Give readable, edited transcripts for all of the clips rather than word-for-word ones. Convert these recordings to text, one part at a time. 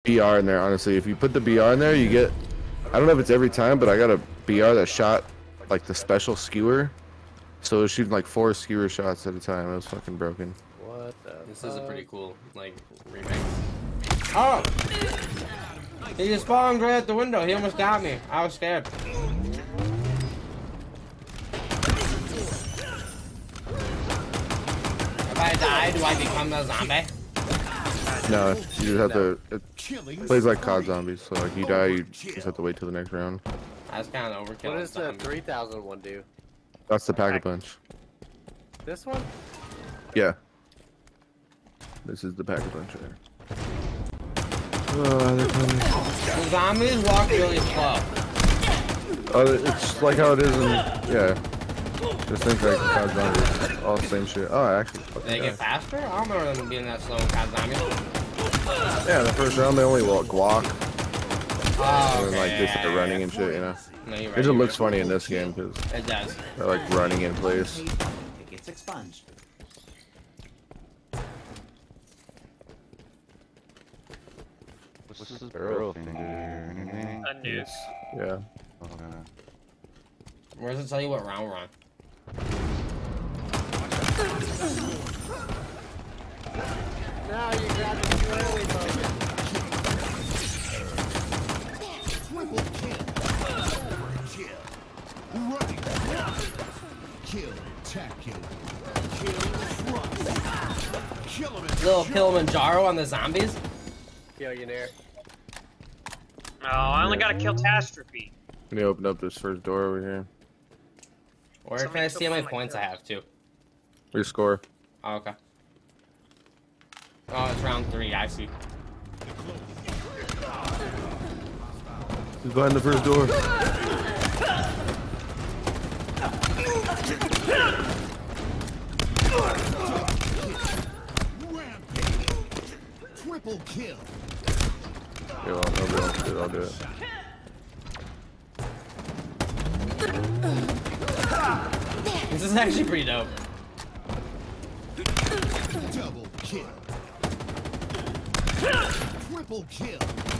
BR in there, honestly. If you put the BR in there, you get... I don't know if it's every time, but I got a BR that shot, like, the special skewer. So it was shooting, like, 4 skewer shots at a time. It was fucking broken. What the This is a pretty cool, like, remake. Oh! He just spawned right at the window. He almost got me. I was scared. If I die, do I become a zombie? No, you just have to... It plays like COD Zombies. So, like, you die, you just have to wait till the next round. That's kind of overkill. What does the 3000 one do? That's the Pack-a-Punch. This one? Yeah. This is the Pack-a-Punch right here. The zombies walk really slow. It's like how it is in... Yeah. Just think like COD Zombies. All the same shit. Oh, actually... They get faster? I don't remember them being that slow in COD Zombies. Yeah, the first round they only walk. Oh, And like just like running and shit, you know. No, you're It right, just looks funny in this game because It does. they're like running in place. It gets expunged. What's this barrel thing? A noose. Yeah. Okay. Where does it tell you what round we're on? No, you grabbed it too early, Logan. Little Kilimanjaro on the zombies? Billionaire. Oh, I only got a catastrophe. Let me open up this first door over here. Where can I see how many points I have too? Your score. Oh, okay. Oh, it's round 3, I see. He's behind the first door. Triple kill. Yeah, well, nobody else did. I'll do it. This is actually pretty dope. Double kill. Triple kill.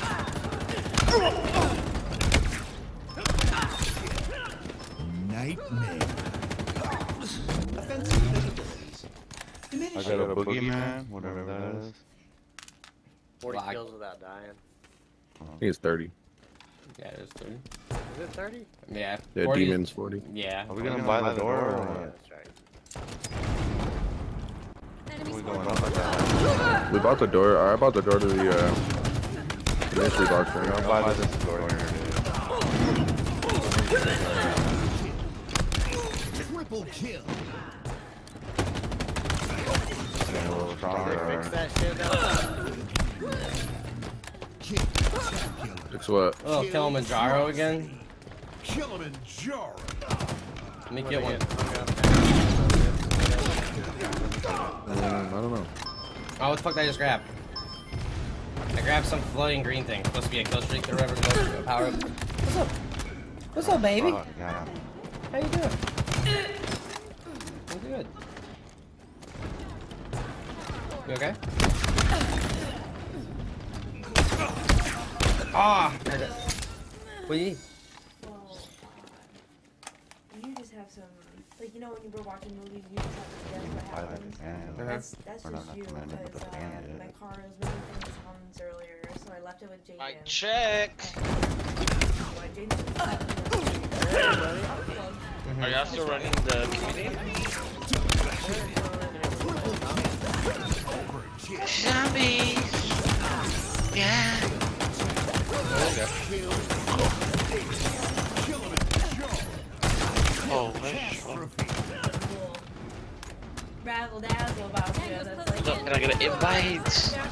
Nightmare. Offensive abilities. I got a boogeyman, whatever that is. 40 Black. kills without dying. I think it's 30. Yeah, it is 30. Is it 30? Yeah. Yeah, 40. demons 40. Yeah. Are we gonna buy the door or Yeah, what? that's right. What are we going on like that? We bought the door. I bought the door to the mystery box right I'll now. buy this door here, Triple kill. dude. A little stronger. Fix that shit now. Kill. Spectacular. Fix what? Oh, Kilimanjaro again? Kilimanjaro. Let me get one. I don't know. Oh, what the fuck did I just grab? I grabbed some floating green thing. Supposed to be a kill streak or whatever. Power up. What's up? What's up, baby? Oh, yeah. How you doing? I'm good. You okay? Ah! What do you need? Well, you just have some, like, you know when you were watching movies, you just have to guess what happens. That's We're not just you, recommending, but because the band did. my car was making funny sounds earlier, so I left it with Jaden. Mic check. Are y'all still running the community? Zombies. Yeah. Oh, Razzle dazzle about you. That's like, look, can I get an invite?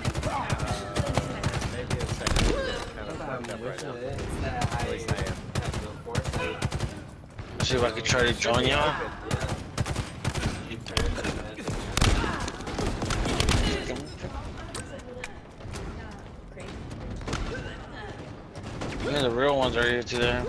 Maybe it's kind of fucked up right now. At least I am. See if I can try to join y'all. Yeah, the real ones are here too there.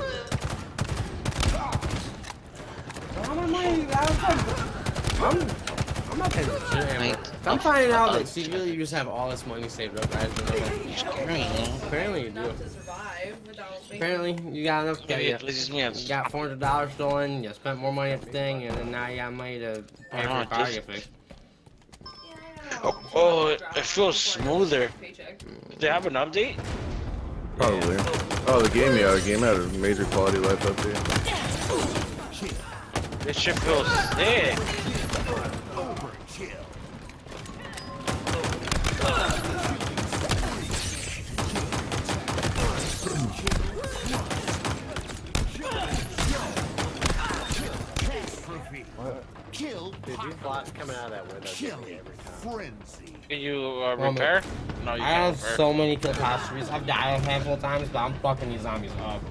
I'm not paying shit. Mate. I'm finding out that secretly you just have all this money saved up, guys. Apparently you do. Enough to survive without making. Apparently you got enough. You got $400 stolen. You spent more money at the thing, and then now you got money to pay for your car to get fixed. Oh, it feels smoother. Paycheck. Do they have an update? Probably. Oh, the game, yeah, the game had a major quality life update. This shit feels sick. Overkill. Kill. coming out of that window. Killing frenzy. Can you repair? No, you I can't have repair. so many kill catastrophes. I've died a handful of times, but I'm fucking these zombies up.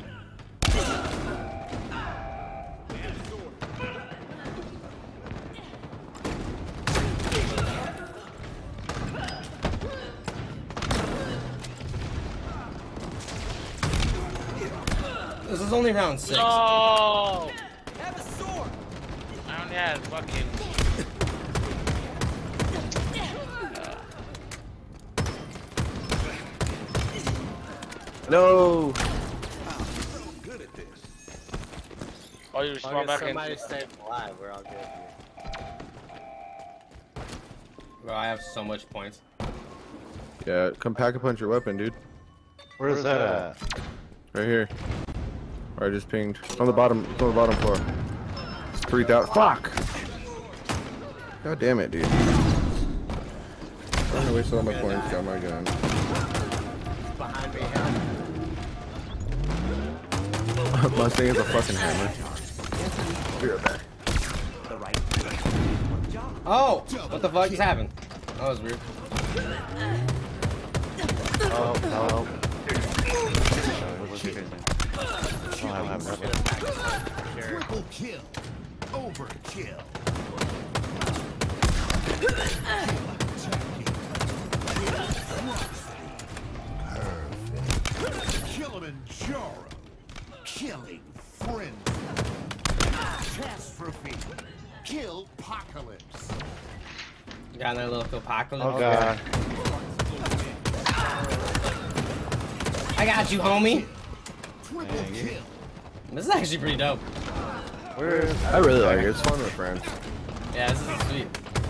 This is only round 6. No! I have a sword! I only had fucking... No! Good at this. Oh, you spawn back in. Somebody staying alive. We're all good here. Bro, I have so much points. Yeah, come pack a punch your weapon, dude. Where is that at? Right here. Where I just pinged. It's on the bottom. It's on the bottom floor. It's 3,000. Fuck! God damn it, dude. I'm gonna waste all my points. Got my gun. Behind me. Mustang is a fucking hammer. Be right back. The right. Oh! What the fuck just happened? That was weird. Oh, no. What's your name? Oh, I have nothing. Triple kill. Overkill. Perfect. Kilimanjaro. Killing frenzy. Catastrophe. Kill apocalypse. Got that little apocalypse. Oh, God. I got you, homie. Triple kill. This is actually pretty dope. I really like it. It's fun with friends. Yeah, this is sweet.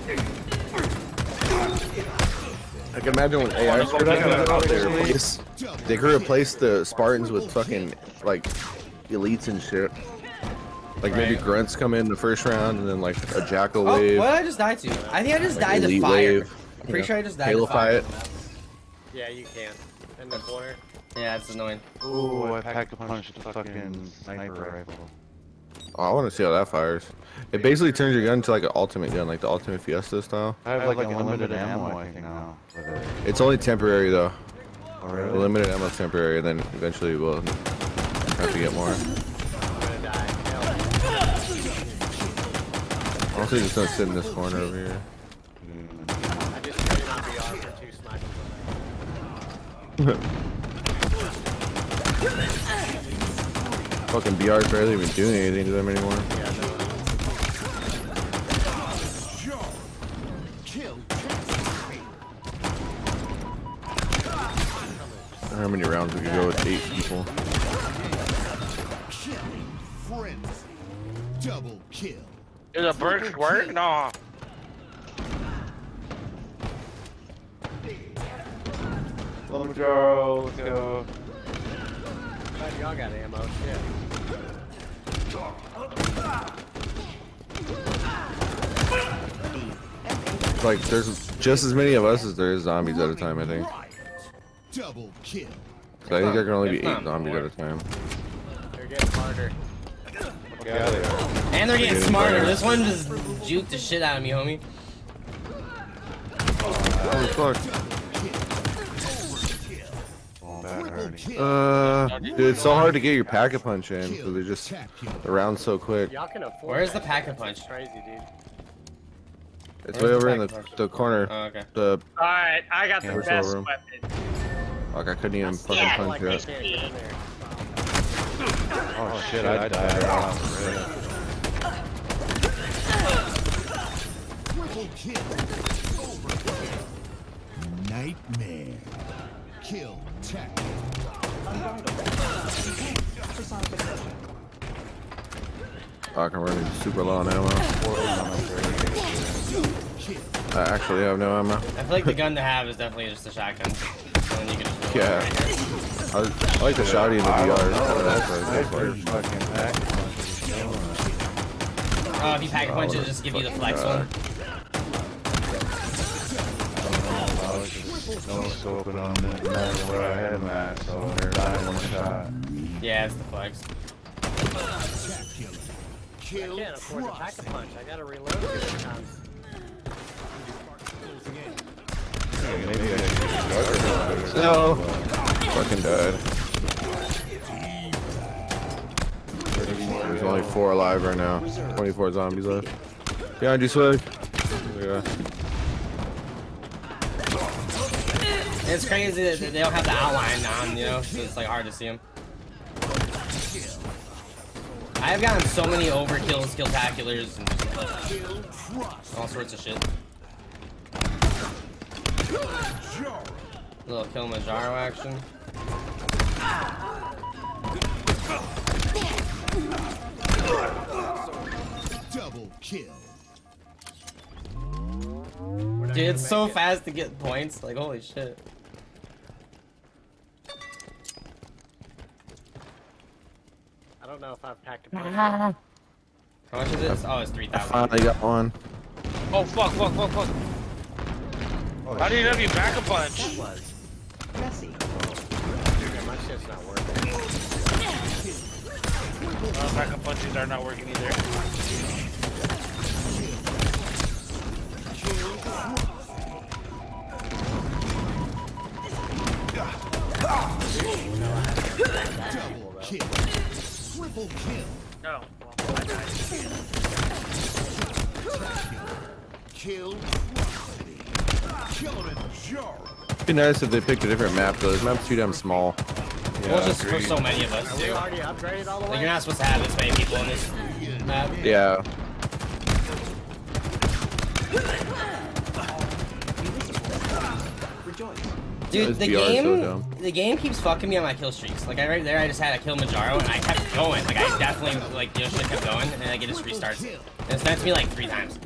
I can imagine when AI started out, they could replace the Spartans with fucking like elites and shit. Like maybe grunts come in the first round, and then like a jackal Oh, wave. what did I just die to? I think I just like died to elite fire. wave, I'm pretty sure I just died Halo to fire. fight. Yeah, you can. In the corner. Yeah, it's annoying. Ooh, I packed a punch the fucking sniper rifle. Oh, I want to see how that fires. It basically turns your gun to like an ultimate gun, like the Ultimate Fiesta style. I have like unlimited ammo, I think, now. With it. It's only temporary though. Oh, The really? limited ammo is temporary, and then eventually we'll have to get more. I'm gonna die. Honestly, just don't sit in this corner over here. I just traded on VR for 2 snipers. Fucking BR's barely even doing anything to them anymore. Yeah, no. Kill. How many rounds we could go with 8 people? Killing frenzy. Double kill. Is a brick work? No. Kilimanjaro, let's go. Glad y'all got ammo. Shit. It's like there's just as many of us as there is zombies at a time, I think. Riot. Double kill. So I think there can only be If 8 not zombies more. at a time. They're getting harder. Get out of there. And they're getting Getting smarter. better. This one just juked the shit out of me, homie. Holy fuck. Oh, bad Triple hurting. kill. Dude, it's so hard to get your pack-a-punch in, because they just, the round's so quick. Y'all can afford. Where's the that. pack-a-punch? It's crazy, dude. It's Where's way the over in pack-a-punch? the corner. Oh, okay. The, Alright, I got the Yeah, best room. weapon. like, I couldn't even fucking Yeah, punch Like it. I can't get in there. Oh shit, I died. Oh, Triple kill. Nightmare. Kill tactic. I can run super low on ammo. I actually have no ammo. I feel like the gun to have is definitely just a shotgun. And then you can just Yeah. I like the shotty in the VR. Oh, if you pack a punch, it'll just give you the flex one. No scoping on it, no where I had him at, so they're dying one shot. Yeah, it's the flex. I can't afford to pack a punch. I gotta reload 2 times. No. Fucking died. There's only 4 alive right now. 24 zombies left. Behind you, Swig. Yeah. It's crazy that they don't have the outline on, you know, so it's like hard to see them. I've gotten so many overkills, skilltaculars, and just all sorts of shit. A little Kilimanjaro action. Double kill. Dude, it's so fast to get points. Like, holy shit. I don't know if I've packed a punch. How much is it? Oh, it's 3,000. Finally got one. Oh fuck! How do you have you back a punch? Messy. Yeah, my shit's not working. Back up punches are not working either. Double kill. Triple kill. No. Well, I died. Kill. Kilimanjaro. It'd be nice if they picked a different map though. This map's too damn small. Well, just for so many of us, We too. already upgraded all the Like, way? you're not supposed to have this many people in this map. Yeah. Dude, This VR is so dumb. the game keeps fucking me on my kill streaks. Like, right there, I just had a Kilimanjaro, and I kept going. Like, I definitely, like, you know, shit kept going, and like, it just restarts. And it's done to me, like, 3 times.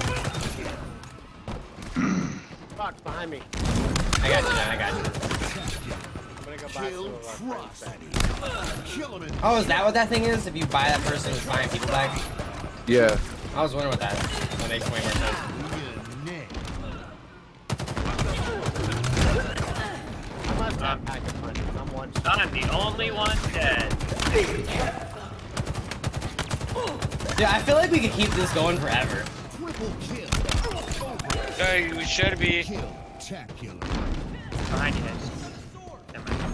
Fuck, behind me. I got you, man, I got you. I'm gonna go buy some of our friends back. Oh, is that what that thing is? If you buy that person who's buying people back? Yeah. I was wondering what that makes way more sense. I must have packed a punch. I'm one shot. I'm the only one dead. Dude, I feel like we could keep this going forever. Triple kill. Hey, we should be. Kill. Tacular. Behind you guys. Never mind.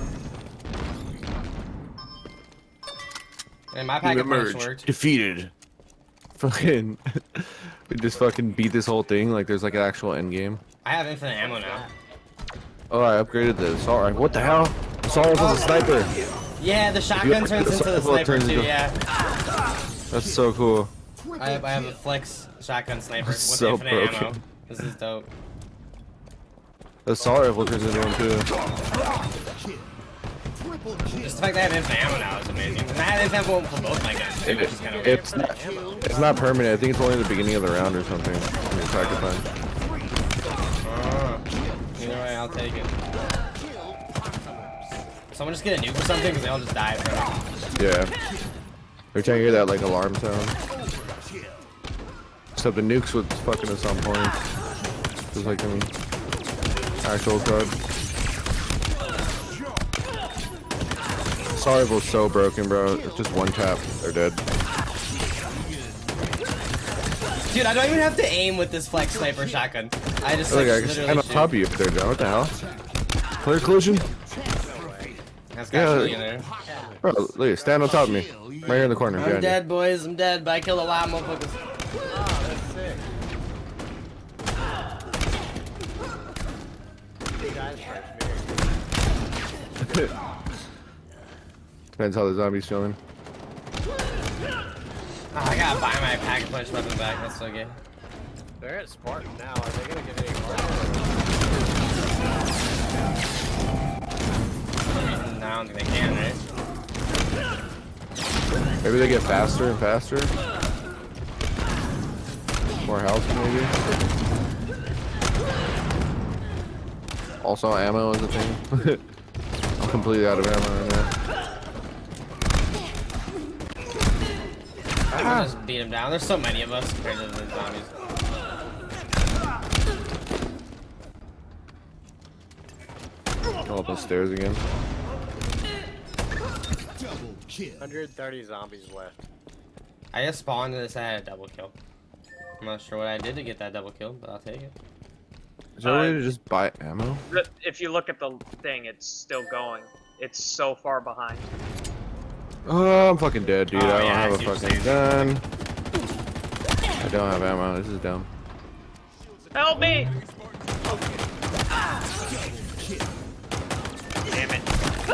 And my pack of punch Emerge worked. defeated. Fucking. We just fucking beat this whole thing like there's like an actual end game. I have infinite ammo now. Oh, I upgraded the assault rifle. What the hell? Assault rifle's a sniper. Yeah, the shotgun turns into the sniper too, yeah. That's so cool. I have a flex shotgun sniper with So infinite broken. ammo. This is dope. The assault rifle turns into one too. Just the fact that I have infinite ammo now is amazing. And I have infinite ammo for both my guns, too, which is kind of weird. It's not permanent. I think it's only the beginning of the round or something. When you pack a punch. Either way, I'll take it. Someone just get a nuke or something, because they all just die, bro. Yeah. Every time you hear that like alarm sound. Except the nukes would fucking at some point. Just like in actual code. Assault rifle's so broken, bro. It's just one tap, they're dead. Dude, I don't even have to aim with this flex sniper shotgun. I just Look, like, I can stand on literally top of you if they're down. What the hell? Clear collision? That's Yeah, got like- in there. Bro, look, stand on top of me. Right here in the corner. I'm behind you. dead, boys. I'm dead, but I killed a lot of motherfuckers. Oh, that's sick. You guys first, Depends how the zombie's feeling. Oh, I gotta buy my pack and punch weapon back. That's so good. They're at Spartan now. Are they gonna get any harder? No, I don't think they can, right? Maybe they get faster and faster. More health, maybe. Also, ammo is a thing. I'm completely out of ammo right now. We'll just beat him down. There's so many of us compared to the zombies. Go up the stairs again. Double kill. 130 zombies left. I just spawned and decided I had a double kill. I'm not sure what I did to get that double kill, but I'll take it. Is there a way to just buy ammo? If you look at the thing, it's still going. It's so far behind. Oh, I'm fucking dead, dude. Oh, I don't yeah, have I a see what fucking gun. I don't have ammo. This is dumb. Help me! Damn it.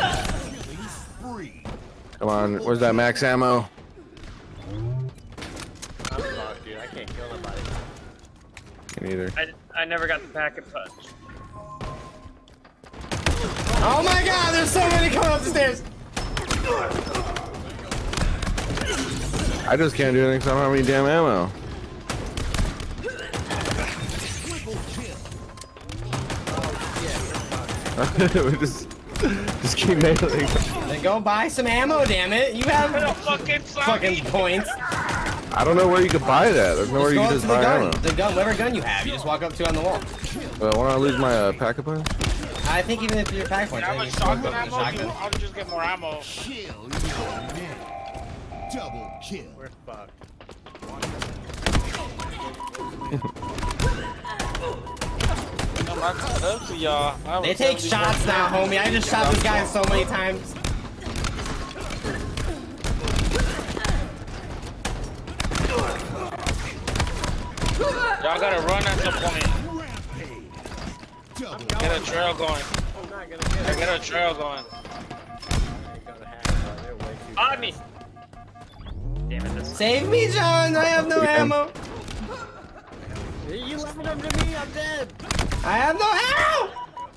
Come on, where's that max ammo? I'm fucked, dude. I can't kill nobody. Me neither. I never got the packet punch. Oh my god, there's so many coming up the stairs! I just can't do anything because I don't have any damn ammo. We just keep nailing. Then go buy some ammo, damn it! You have fucking points. I don't know where you could buy that. There's nowhere you go can up just to the buy gun. ammo. The gun, whatever gun you have, you just walk up to on the wall. Why don't I lose my pack of punch? I think even if you're pack points, How I think much you still go shotgun up to the ammo? shotgun. I'll just get more ammo. Kill your man. Double kill. We're fucked. I'm not caught up to y'all. They take shots now, homie. I just shot this guy so many times. Y'all gotta run at some point. Get a trail going. I'm not gonna get it. Get a trail going. I ain't gonna have it. They're way too On fast. me! Damn it, this Save me, John. I have no ammo. You left them to me. I'm dead. I have no ammo.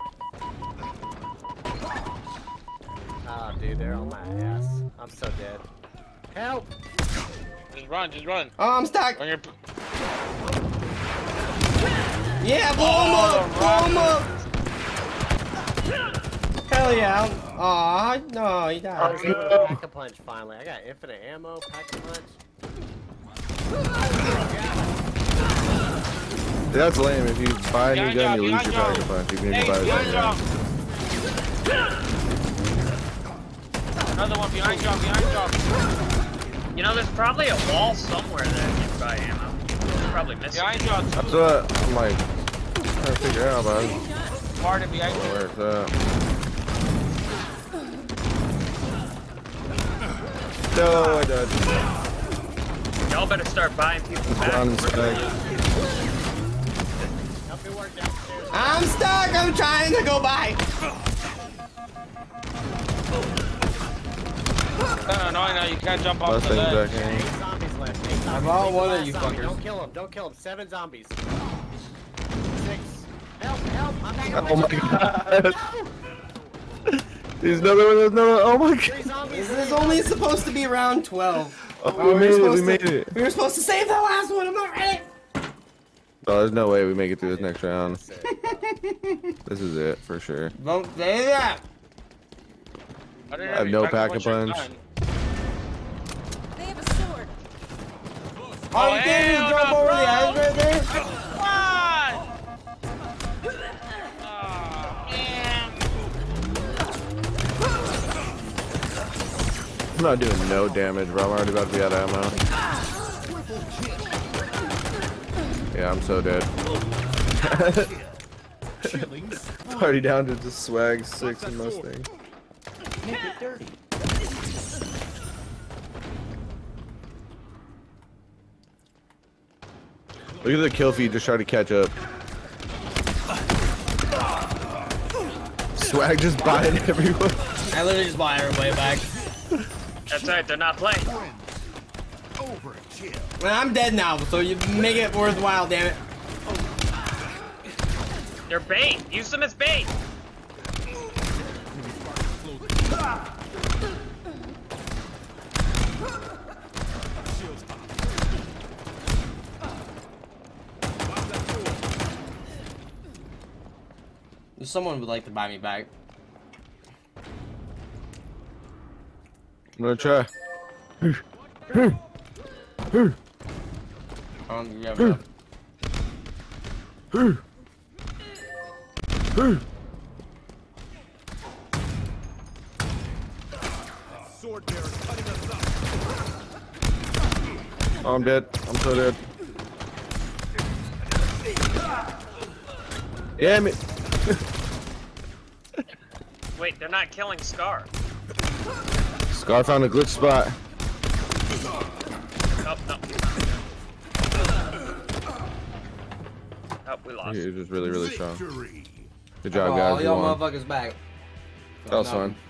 Oh, dude, they're on my ass. I'm so dead. Help! Just run, just run. Oh, I'm stuck. On your... Yeah, blow him up. Blow him up. Hell yeah. Aw, no, he I died. was able to pack a punch finally. I got infinite ammo, pack a punch. That's lame. If you buy a new gun, you lose your Behind pack of punch. Even if you Hey, buy a behind y'all. gun. Another one behind y'all, behind y'all. You know, there's probably a wall somewhere that I can buy ammo. It's probably missing. Behind y'all, That's too. what I'm like trying to figure out, bud. Pardon behind you. Where's that? No, I died. Y'all better start buying people back. Run, Spec. Help me work downstairs. I'm stuck. I'm trying to go by. Kinda annoying now, you can't jump off Last the thing ledge. back in. 8 zombies left. 8 zombies. I bought Take the one of last you zombie. fuckers. Don't kill him. Don't kill him. 7 zombies. 6. Help! Help! I'm back Oh my god. There's another one. There's another one. Oh my 3 god. zombies. This is only supposed to be round 12. Oh, we made it. We made it. We were supposed to save the last one. I'm not ready. Oh, there's no way we make it through this next round. This is it for sure. Don't say that. I didn't I have you no pack pack a of punch. punch. They have a sword. All you did is hell jump no, over bro. the edge right there. Come on! Oh, man. I'm not doing no damage, bro. I'm already about to be out of ammo. Yeah, I'm so dead. Already down to just swag 6 and Mustang. Make it dirty. Look at the kill feed just try to catch up. Swag just buying everyone. I literally just buy everybody back. That's right, they're not playing. Overkill. Well, I'm dead now, so you make it worthwhile, damn it. They're bait. Use them as bait. Someone would like to buy me back. I'm gonna try. I don't think you have enough. Sword bearer cutting us up. Oh, I'm dead. I'm so dead. Damn it. Wait, they're not killing Scar. Scar found a glitch spot. Oh, no. Oh, we lost. He was just really, really strong. Victory. Good job, Oh, guys. You y'all won. motherfuckers back. That was fun.